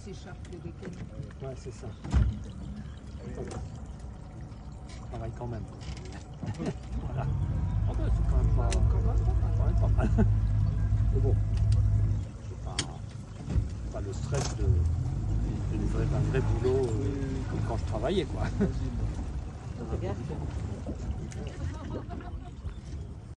s'écharpe le week-end. Ouais, c'est ça. On travaille quand même. Voilà. Oh ben, c'est quand même pas mal. Mais bon, c'est pas le stress d'un vrai boulot comme quand je travaillais, quoi. Fais gaffe.